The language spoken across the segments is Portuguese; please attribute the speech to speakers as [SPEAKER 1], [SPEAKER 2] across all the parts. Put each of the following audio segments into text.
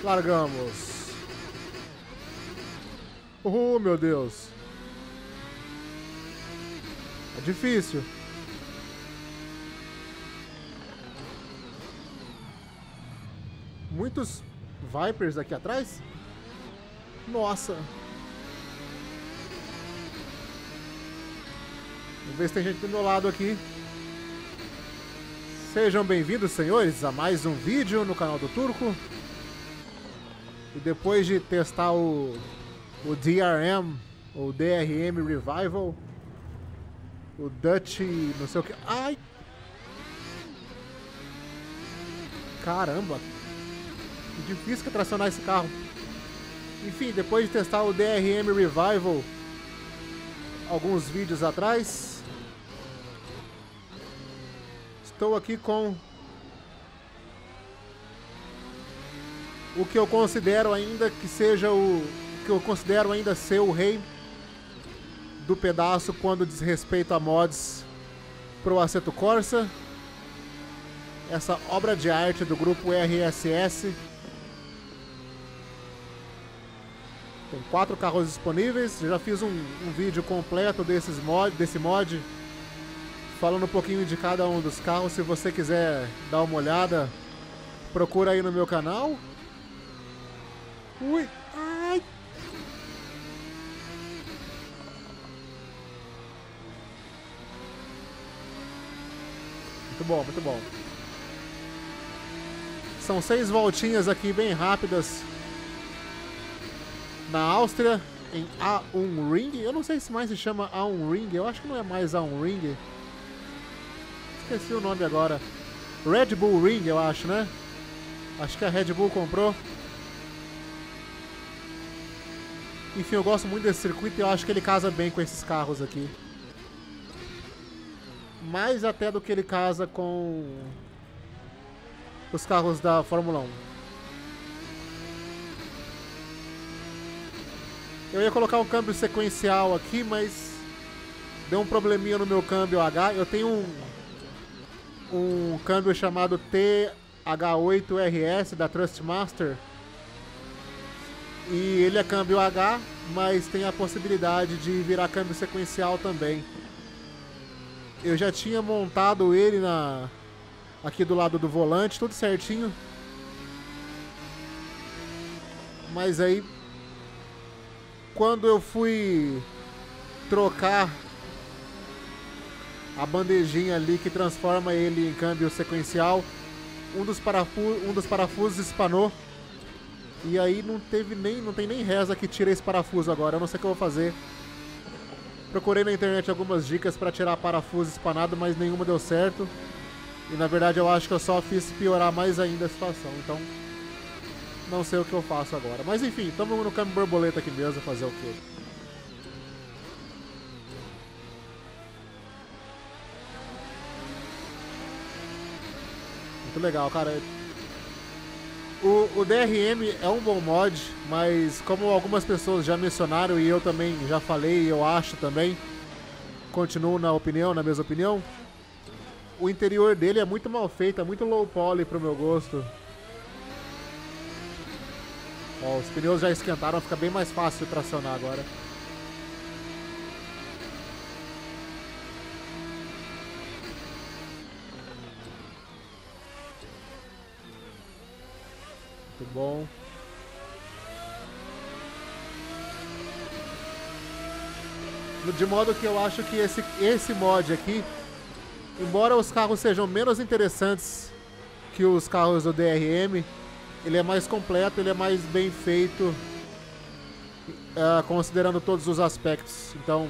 [SPEAKER 1] Largamos. Oh, meu Deus. É difícil. Muitos Vipers aqui atrás? Nossa. Vamos ver se tem gente do meu lado aqui. Sejam bem-vindos, senhores, a mais um vídeo no canal do Turco. E depois de testar o DRM, ou DRM Revival, o Dutch não sei o que... Ai! Caramba! Que difícil que é tracionar esse carro. Enfim, depois de testar o DRM Revival alguns vídeos atrás, estou aqui com o que eu considero ainda que seja o que eu considero ainda ser o rei do pedaço quando diz respeito a mods pro Assetto Corsa. Essa obra de arte do grupo RSS. Tem 4 carros disponíveis. Eu já fiz um vídeo completo desse mod, falando um pouquinho de cada um dos carros. Se você quiser dar uma olhada, procura aí no meu canal. Ui! Ai! Muito bom, muito bom. São 6 voltinhas aqui bem rápidas na Áustria, em A1 Ring. Eu não sei se mais se chama A1 Ring. Eu acho que não é mais A1 Ring. Esqueci o nome agora. Red Bull Ring, eu acho, né? Acho que a Red Bull comprou. Enfim, eu gosto muito desse circuito e eu acho que ele casa bem com esses carros aqui. Mais até do que ele casa com os carros da Fórmula 1. Eu ia colocar um câmbio sequencial aqui, mas deu um probleminha no meu câmbio H. Eu tenho um câmbio chamado TH8RS da Trustmaster. E ele é câmbio H, mas tem a possibilidade de virar câmbio sequencial também. Eu já tinha montado ele aqui do lado do volante, tudo certinho. Mas aí, quando eu fui trocar a bandejinha ali que transforma ele em câmbio sequencial, um dos parafusos espanou. E aí não tem nem reza que tire esse parafuso agora. Eu não sei o que eu vou fazer. Procurei na internet algumas dicas para tirar parafuso espanado, mas nenhuma deu certo. E na verdade eu acho que eu só fiz piorar mais ainda a situação. Então não sei o que eu faço agora. Mas enfim, estamos no câmbio borboleta aqui mesmo, fazer o quê? Muito legal, cara. O DRM é um bom mod, mas como algumas pessoas já mencionaram e eu também já falei, eu acho também, continuo na mesma opinião, o interior dele é muito mal feito, é muito low poly pro meu gosto. Ó, os pneus já esquentaram, fica bem mais fácil de tracionar agora. Muito bom. De modo que eu acho que esse mod aqui, embora os carros sejam menos interessantes que os carros do DRM, ele é mais completo, ele é mais bem feito, considerando todos os aspectos. Então,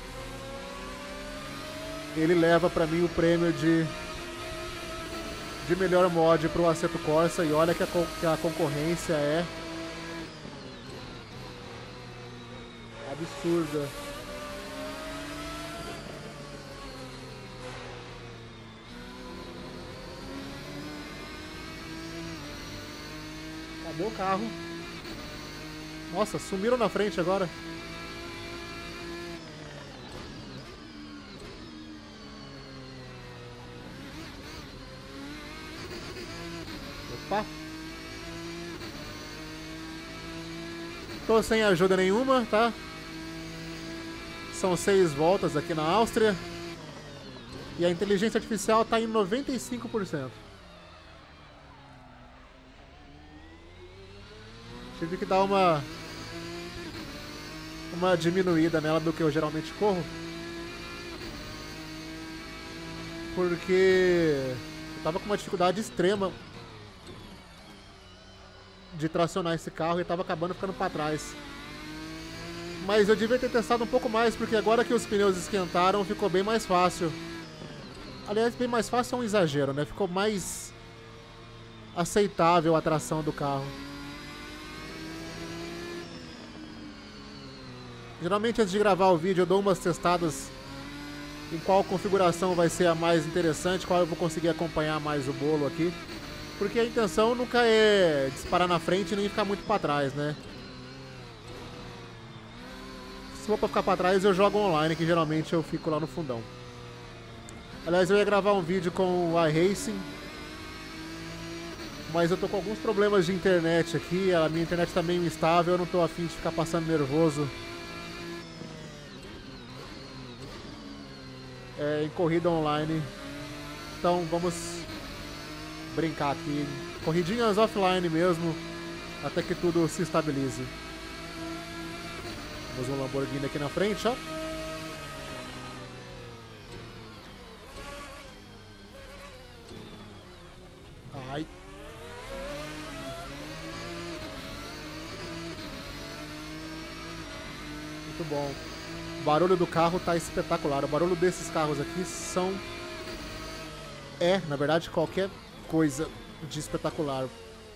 [SPEAKER 1] ele leva pra mim o prêmio de melhor mod pro Assetto Corsa. E olha que a concorrência é absurda. Cadê o carro? Nossa, sumiram na frente agora. Opa! Tô sem ajuda nenhuma, tá? São 6 voltas aqui na Áustria. E a inteligência artificial tá em 95%. Tive que dar uma diminuída nela do que eu geralmente corro. Porque eu tava com uma dificuldade extrema de tracionar esse carro e tava acabando ficando pra trás. Mas eu devia ter testado um pouco mais, porque agora que os pneus esquentaram, ficou bem mais fácil. Aliás, bem mais fácil é um exagero, né? Ficou mais aceitável a tração do carro. Geralmente antes de gravar o vídeo eu dou umas testadas em qual configuração vai ser a mais interessante, qual eu vou conseguir acompanhar mais o bolo aqui. Porque a intenção nunca é disparar na frente e nem ficar muito pra trás, né? Se for pra ficar pra trás eu jogo online, que geralmente eu fico lá no fundão. Aliás, eu ia gravar um vídeo com o iRacing, mas eu tô com alguns problemas de internet aqui, a minha internet tá meio instável, eu não tô afim de ficar passando nervoso em corrida online. Então vamos brincar aqui, corridinhas offline mesmo, até que tudo se estabilize. Temos um Lamborghini aqui na frente, ó. Ai. Muito bom. O barulho do carro tá espetacular. O barulho desses carros aqui na verdade, qualquer coisa de espetacular.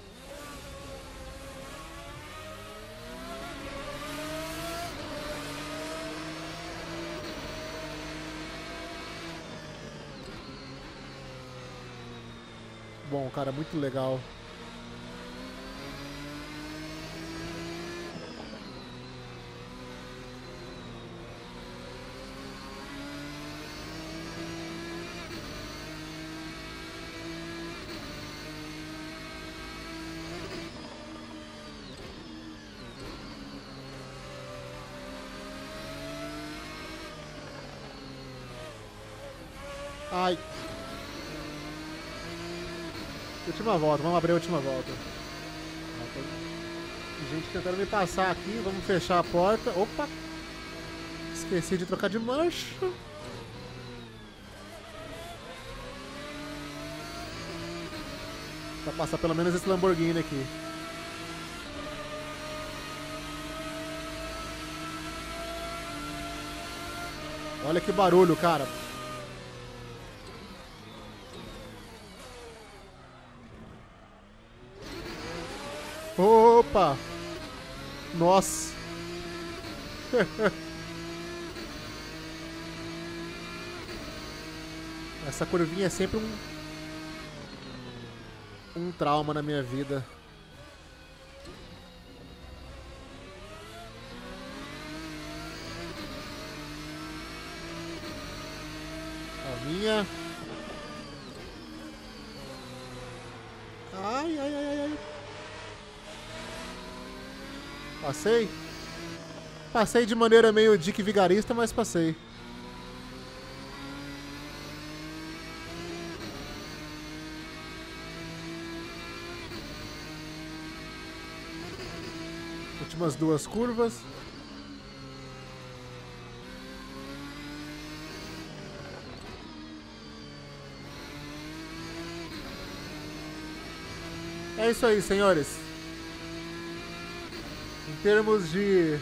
[SPEAKER 1] Bom, cara, muito legal. Ai. Última volta, vamos abrir a última volta. Gente tentando me passar aqui, vamos fechar a porta. Opa! Esqueci de trocar de marcha. Pra passar pelo menos esse Lamborghini aqui. Olha que barulho, cara. Opa! Nossa! Essa curvinha é sempre um trauma na minha vida. Calminha. Ai, ai, ai, ai, ai. Passei? Passei de maneira meio Dick Vigarista, mas passei. Últimas 2 curvas. É isso aí, senhores. Em termos de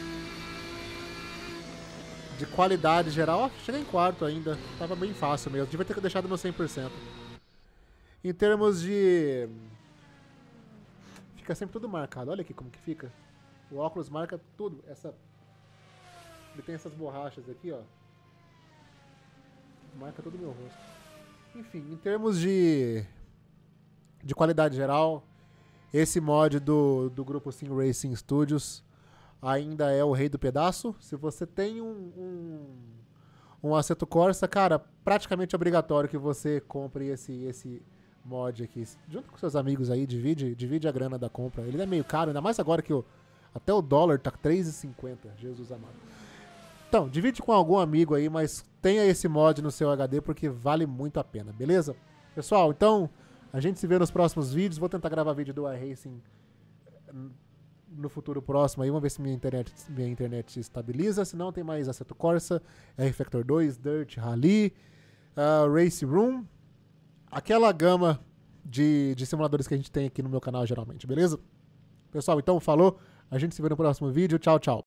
[SPEAKER 1] qualidade geral, ó, cheguei em quarto ainda. Tava bem fácil mesmo. Devia ter deixado no 100%. Em termos de... Fica sempre tudo marcado. Olha aqui como que fica. O óculos marca tudo. Ele tem essas borrachas aqui, ó. Marca todo o meu rosto. Enfim, em termos de qualidade geral, esse mod do grupo Sim Racing Studios ainda é o rei do pedaço. Se você tem um Assetto Corsa, cara, praticamente obrigatório que você compre esse mod aqui. Junto com seus amigos aí, divide a grana da compra. Ele é meio caro, ainda mais agora que Até o dólar tá 3,50. Jesus amado. Então, divide com algum amigo aí, mas tenha esse mod no seu HD porque vale muito a pena, beleza? Pessoal, então, a gente se vê nos próximos vídeos. Vou tentar gravar vídeo do iRacing no futuro próximo aí. Vamos ver se minha internet estabiliza. Se não, tem mais Assetto Corsa, R-Factor 2, Dirt, Rally, Race Room. Aquela gama de simuladores que a gente tem aqui no meu canal geralmente, beleza? Pessoal, então falou. A gente se vê no próximo vídeo. Tchau, tchau.